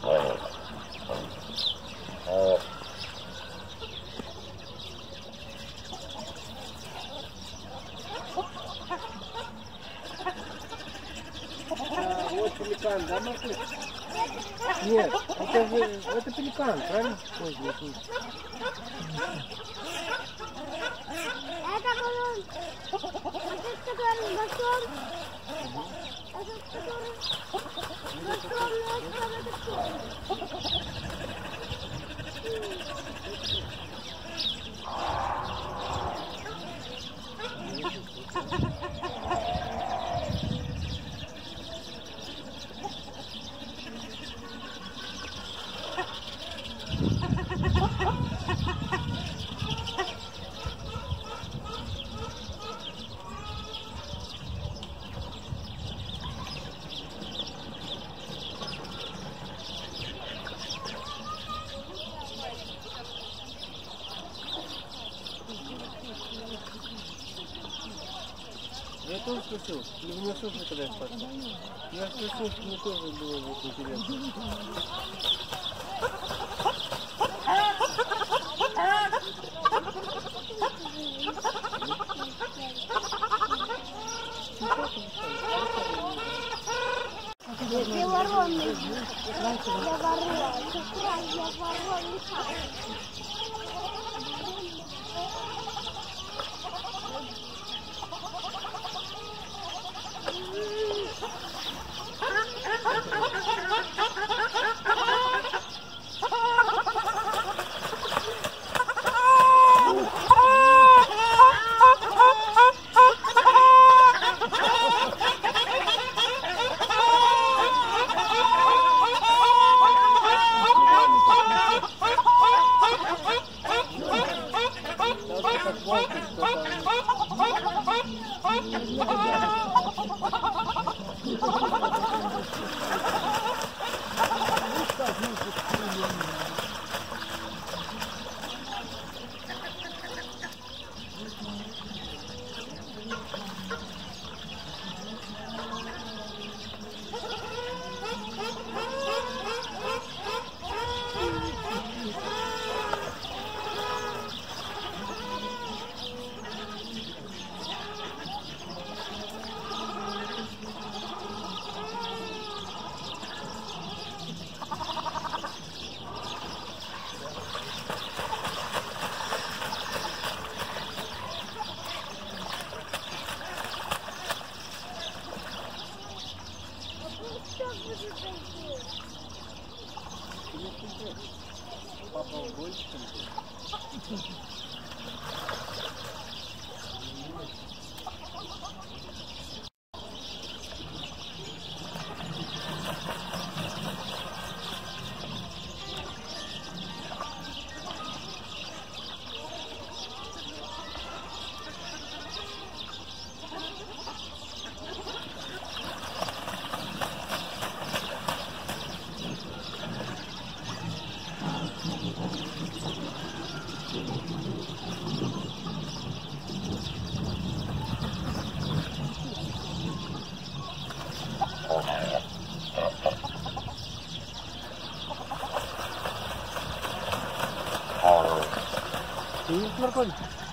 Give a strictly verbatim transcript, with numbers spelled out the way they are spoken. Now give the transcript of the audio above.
Вот пеликан, да, Маркус? Нет, это же, это пеликан, правильно? Ой, нет, нет. Это баллон. Этот, который большой. Этот, который большой, но это Я тоже спросил, или вы меня слышали, когда я спрашивал? Я спросил, что мне тоже было вот интересно. для ворон. Для ворон. Для ворон. Папа угольщиком. Ты видишь, Марколь?